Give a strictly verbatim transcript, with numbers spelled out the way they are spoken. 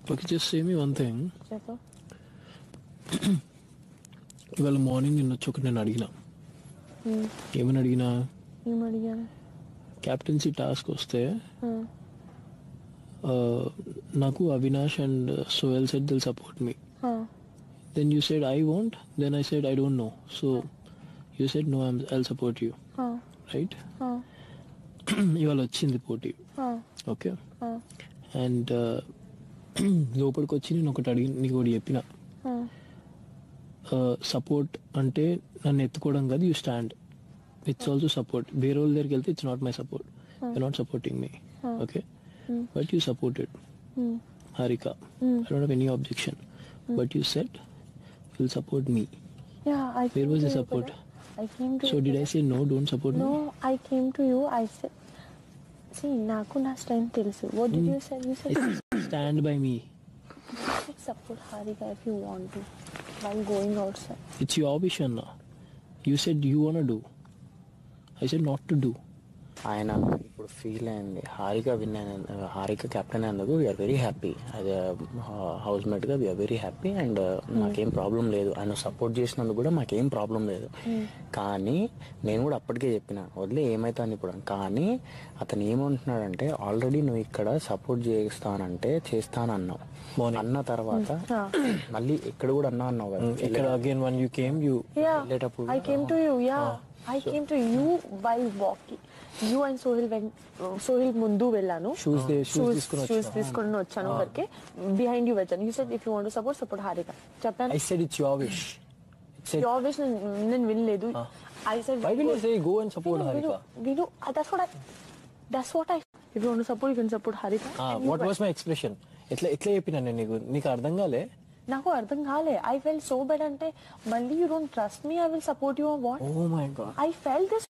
Okay, just say me one thing. చెప్పు. ఇవాళ morning నిన్న వచ్చి ఒకటి నేను అడిగిన. ఏమని అడిగినా? ఏమడిగాను? క్యాప్టెన్సీ టాస్క్ వస్తే నాకు Avinash and Sohel said they'll support me. Then you said I won't. Then I said I don't know. So you said no, I'm, I'll support you. Right? ఇవాళ వచ్చింది పోటీ. ఓకే, అండ్ లోపలికి వచ్చి నేను ఒకటి అడిగి నీకు ఒకటి చెప్పిన. సపోర్ట్ అంటే నన్ను ఎత్తుకోవడం కాదు, you stand. It's also support. వేరే వాళ్ళ దగ్గరికి వెళ్తే it's not my support. You not supporting me. Okay, but you supported Harika. I don't have any objection. But you said you'll support me. Yeah, I came Where was to the you, support? I came to So you, did I say no, don't support no, me? No, I came to you. I said, see, naku na strength telusu. What did mm. you say? You said stand by me. You said support Harika if you want to while going outside. It's your vision now. You said you wanna do. I said not to do. ఆయన ఇప్పుడు feel అయింది. Harika win అయిన Harika captain అయినందుకు we're very happy. అది housemate గా we're very happy and మాకేం problem లేదు. ఆయన సపోర్ట్ చేసినందుకు కూడా మాకేం ప్రాబ్లం లేదు. కానీ నేను కూడా అప్పటికే చెప్పిన వదిలే ఏమైతుంది ఇప్పుడు. కానీ అతను ఏమంటున్నాడంటే ఆల్రెడీ నువ్వు ఇక్కడ సపోర్ట్ చేస్తానంటే చేస్తానన్నావు. అన్న తర్వాత మళ్ళీ ఇక్కడ కూడా అన్నా అన్నావు కదా. Again when you came you వెళ్ళేటప్పుడు I came to you. Yeah, I came to you while walking. You and Sohil went. Sohil mundu vellanu. Shoes de shoes తీసుకొని shoes తీసుకొని వచ్చాను వరకే. Behind you వచ్చాను. You said if you want to support, support Harika. చెప్పాను. I said it's your wish. It's your wish. నేను వినలేదు. I said why will you say go and support Harika? We know. That's what I. That's what I. If you want to support, you can support Harika. Ah, what was my expression? ఎట్లా ఎట్లా చెప్పినా నేను నీకు నీకు అర్థం కాలే? నాకు అర్థం కాలే. ఐ ఫెల్ సో బెడ్ అంటే మళ్ళీ you don't trust me, I will support you or what? Oh my God, I fell this